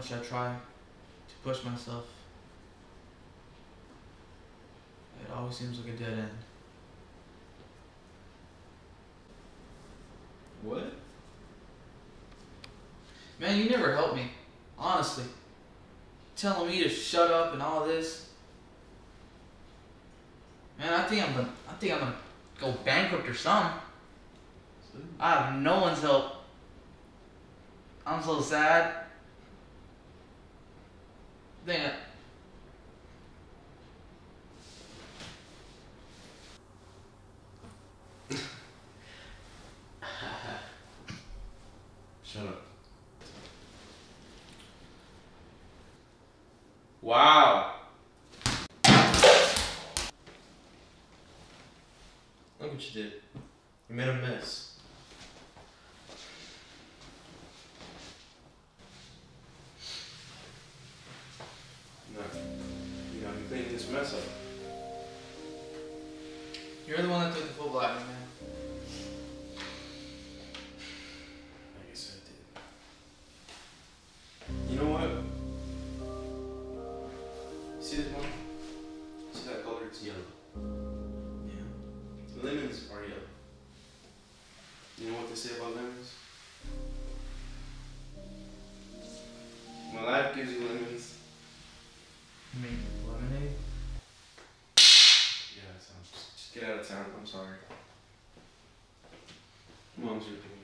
much I try to push myself, it always seems like a dead end. What? Man, you never helped me. Honestly. Telling me to shut up and all this. Man, I think I'm gonna go bankrupt or something. I have no one's help. I'm so sad. Dang it. Shut up. Wow. Look what you did. You made a mess. No. You gotta be cleaning this mess up. You're the one that took the full black, man. I guess I did. You know what? See this one? See that color? It's yellow. Yeah. Lemons are yellow. You know what they say about lemons? When life gives you lemons. You mean lemonade? Yeah, that sounds. Just get out of town. I'm sorry. Mom's your opinion.